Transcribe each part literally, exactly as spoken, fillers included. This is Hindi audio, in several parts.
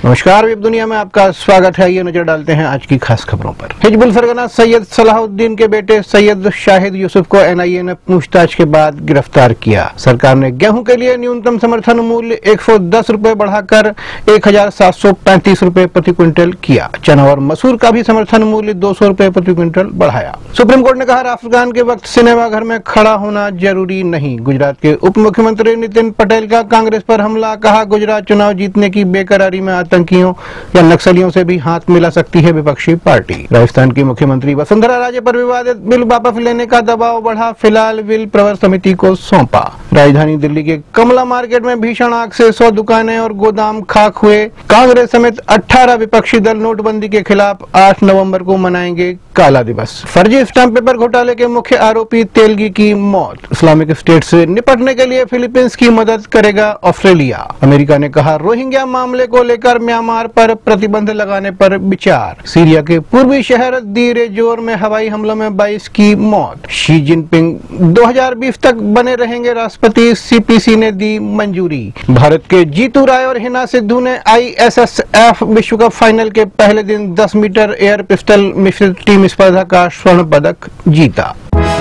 नमस्कार, वेब दुनिया में आपका स्वागत है। ये नजर डालते हैं आज की खास खबरों पर। हिजबुल सरगना सैयद सलाहुद्दीन के बेटे सैयद शाहिद यूसुफ को एन आई ए ने पूछताछ के बाद गिरफ्तार किया। सरकार ने गेहूं के लिए न्यूनतम समर्थन मूल्य एक सौ दस रुपए बढ़ाकर एक हजार सात सौ पैंतीस रुपए प्रति क्विंटल किया। चना और मसूर का भी समर्थन मूल्य दो सौ रुपए प्रति क्विंटल बढ़ाया। सुप्रीम कोर्ट ने कहा, राफेल कांड के वक्त सिनेमा घर में खड़ा होना जरूरी नहीं। गुजरात के उप मुख्यमंत्री नितिन पटेल का कांग्रेस पर हमला। कहा, गुजरात चुनाव जीतने की बेकरारी में आतंकियों या नक्सलियों से भी हाथ मिला सकती है विपक्षी पार्टी। राजस्थान की मुख्यमंत्री वसुंधरा राजे पर विवादित बिल वापस लेने का दबाव बढ़ा। फिलहाल बिल प्रवर समिति को सौंपा। राजधानी दिल्ली के कमला मार्केट में भीषण आग से सौ दुकानें और गोदाम खाक हुए। कांग्रेस समेत अठारह विपक्षी दल नोटबंदी के खिलाफ आठ नवंबर को मनाएंगे काला दिवस। फर्जी स्टाम्प पेपर घोटाले के मुख्य आरोपी तेलगी की मौत। इस्लामिक स्टेट से निपटने के लिए फिलीपींस की मदद करेगा ऑस्ट्रेलिया। अमेरिका ने कहा, रोहिंग्या मामले को लेकर म्यांमार पर प्रतिबंध लगाने पर विचार। सीरिया के पूर्वी शहर दीर जोर में हवाई हमलों में बाईस की मौत। शी जिनपिंग दो हजार बीस तक बने रहेंगे राष्ट्रपति, सी पी सी ने दी मंजूरी। भारत के जीतू राय और हिना सिद्धू ने आई एस एस एफ विश्व कप फाइनल के पहले दिन दस मीटर एयर पिस्टल मिश्रित टीम स्पर्धा का स्वर्ण पदक जीता।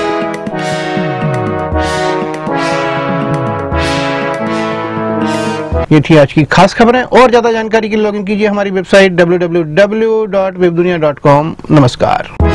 ये थी आज की खास खबरें। और ज्यादा जानकारी के लिए लॉगिन कीजिए हमारी website W W W dot web Dunia dot com. नमस्कार।